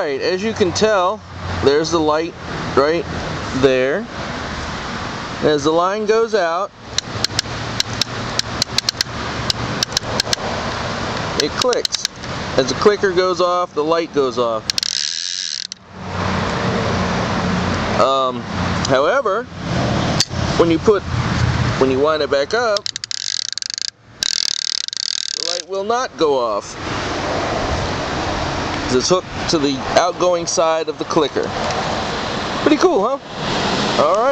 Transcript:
Alright, as you can tell, there's the light right there. As the line goes out, it clicks. As the clicker goes off, the light goes off. However, when you wind it back up, the light will not go off. It's hooked to the outgoing side of the clicker. Pretty cool, huh? Alright.